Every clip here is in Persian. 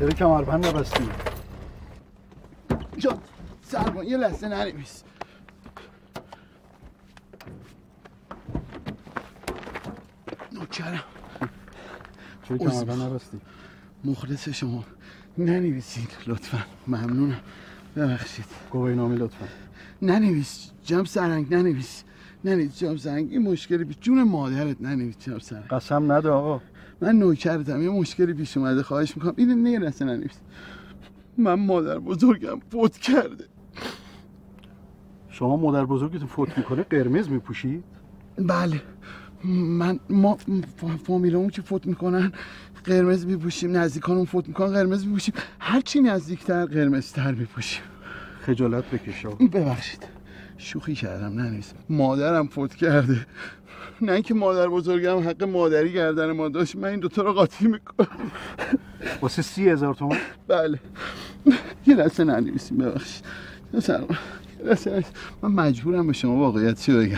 چرا کمربند نبستی؟ جان سربان یه لحظه ننویس. نوکرم. چرا کمربند نبستی؟ مخلص شما. ننویسید لطفا، ممنونم. ببخشید. گواهینامه لطفا. ننویس جناب سرهنگ، ننویس جناب سرهنگ. این مشکلی پیش جون مادرت ننویس جناب سرهنگ. قسم نده آقا. من نوکرتم، یه مشکلی پیش اومده، خواهش میکنم اینو نگرسه ننویس. من مادر بزرگم فوت کرده. شما مادر بزرگتون فوت میکنه قرمز میپوشید؟ بله، ما فامیلمون که فوت میکنن قرمز میپوشیم، نزدیکانمون فوت میکنن قرمز میپوشیم، هرچی نزدیکتر قرمزتر میپوشیم. خجالت بکش آقا. ببخشید شوخی کردم، ننویس. مادرم فوت کرده، نه اینکه مادر بزرگم حق مادری گردن ما داشت. من این دوتا رو قاطی میکنم. واسه 30,000 تومان؟ بله. یه لحظه ننویسیم، ببخشید. من مجبورم به شما واقعیت چی بگم.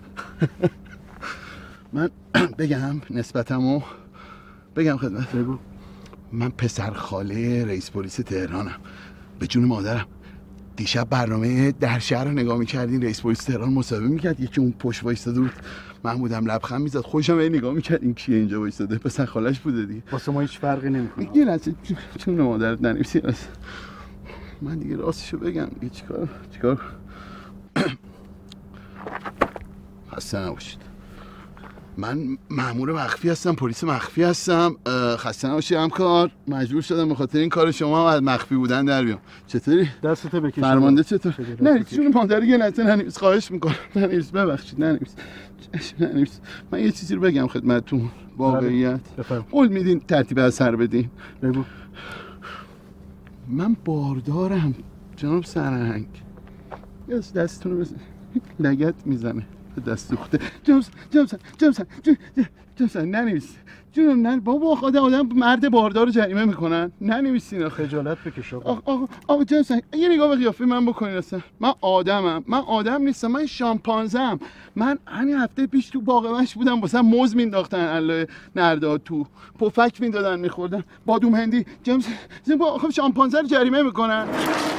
من بگم نسبتمو بگم خدمت. بگو. من پسر خاله رئیس پلیس تهرانم. به جون مادرم دیشب برنامه در شهر رو نگاه می‌کردین، رئیس پلیس تهران مصاحبه می‌کرد، یکی اون پشت وایساده بود، من بودم لبخند می‌زد، خودشم این نگاه می‌کرد این کیه اینجا وایساده، پسر خالش بوده دیگه. واسه ما هیچ فرقی نمی‌کنه. یه لحظه جون مادرت ننویسی. من دیگه راستشو بگم دیگه چیکار خسته نباشید. من مأمور مخفی هستم، پلیس مخفی هستم. خسته نباشید همکار، مجبور شدم به خاطر این کار شما از مخفی بودن در بیام. چطوری؟ دستتو بکش. فرمانده چطور؟ نه چون مادر یه لحظه ننویس، خواهش میکنم ننویس، ببخشید ننویس. من یه چیزی رو بگم خدمتتون، واقعیت. قول میدین ترتیب اثر بدین؟ بگو. من باردارم جناب سرهنگ. دستتون رو بزن، لگت میزنه به دست دوخته. جناب ننویس. جونم بابا، آدم مرد باردار رو جریمه میکنن. ننویسین. خجالت بکش آقا جناب یه نگاه به قیافه من بکنین. اصلا من آدم نیستم، من شامپانزم. من همین هفته پیش تو باغ بودم، واسه موز مینداختن الله نردا، تو پفک میدادن میخوردن، بادوم هندی. جناب شامپانزه رو جریمه میکنن.